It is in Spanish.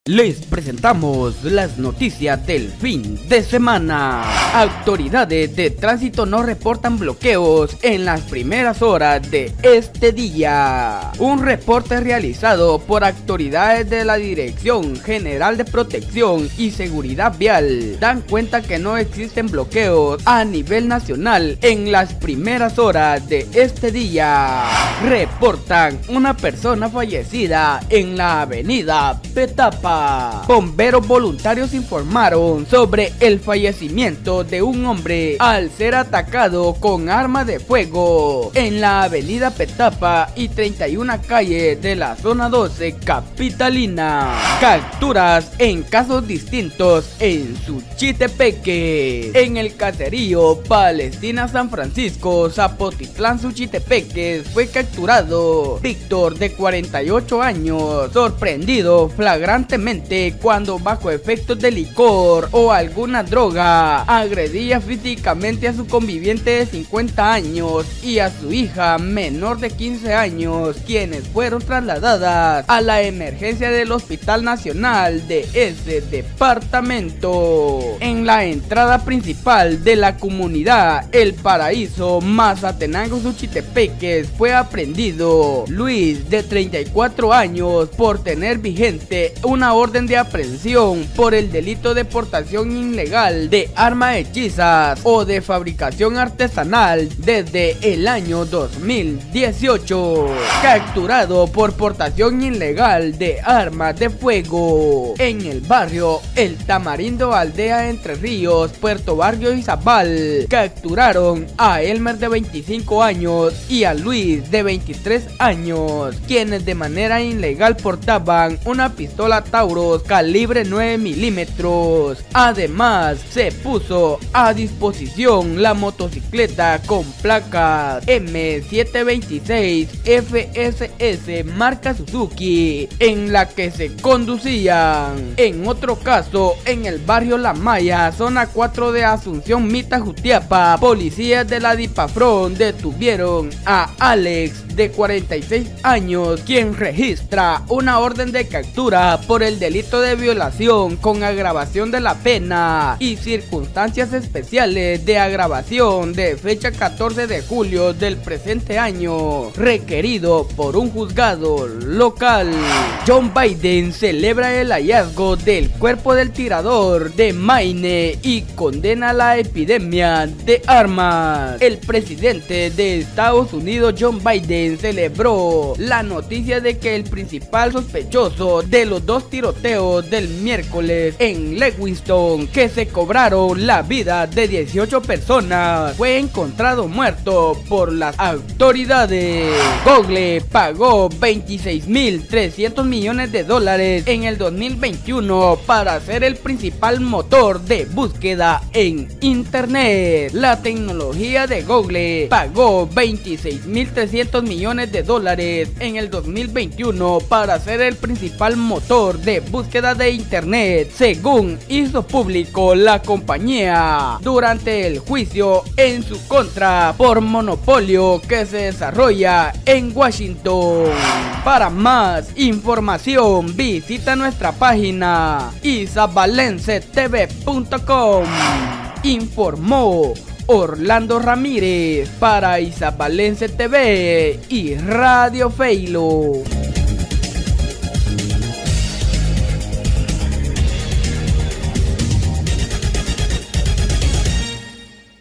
Les presentamos las noticias del fin de semana. Autoridades de tránsito no reportan bloqueos en las primeras horas de este día. Un reporte realizado por autoridades de la Dirección General de Protección y Seguridad Vial dan cuenta que no existen bloqueos a nivel nacional en las primeras horas de este día. Reportan una persona fallecida en la avenida Petapa. Bomberos voluntarios informaron sobre el fallecimiento de un hombre al ser atacado con arma de fuego en la avenida Petapa y 31 calle de la zona 12 capitalina. Capturas en casos distintos en Suchitepeque. En el caserío Palestina San Francisco, Zapotitlán, Suchitepeque, fue capturado Víctor, de 48 años, sorprendido flagrantemente cuando bajo efectos de licor o alguna droga agredía físicamente a su conviviente de 50 años y a su hija menor de 15 años, quienes fueron trasladadas a la emergencia del Hospital Nacional de ese departamento. En la entrada principal de la comunidad El Paraíso, Mazatenango, Suchitepeque, fue aprehendido Luis, de 34 años, por tener vigente una orden de aprehensión por el delito de portación ilegal de armas hechizas o de fabricación artesanal desde el año 2018. Capturado por portación ilegal de armas de fuego en el barrio El Tamarindo, aldea Entre Ríos, Puerto Barrio, Izabal. Capturaron a Elmer, de 25 años, y a Luis, de 23 años, quienes de manera ilegal portaban una pistola Taurus calibre 9 milímetros. Además, se puso a disposición la motocicleta con placas M726 FSS marca Suzuki, en la que se conducían. En otro caso, en el barrio La Maya, zona 4 de Asunción, Mita, Jutiapa, policías de la DIPAFRON detuvieron a Alex, de 46 años, quien registra una orden de captura por el delito de violación con agravación de la pena y circunstancias especiales de agravación, de fecha 14 de julio del presente año, requerido por un juzgado local. John Biden celebra el hallazgo del cuerpo del tirador de Maine y condena la epidemia de armas. El presidente de Estados Unidos, John Biden, celebró la noticia de que el principal sospechoso de los dos tiroteos del miércoles en Lewiston, que se cobraron la vida de 18 personas, fue encontrado muerto por las autoridades. Google pagó $26.300 millones en el 2021 para ser el principal motor de búsqueda en Internet. La tecnología de Google pagó $26.300 millones en el 2021 para ser el principal motor de búsqueda de Internet, según hizo público la compañía durante el juicio en su contra por monopolio que se desarrolla en Washington. Para más información, visita nuestra página isabalensetv.com. Informó Orlando Ramírez para Isabalense TV y Radio Feilo.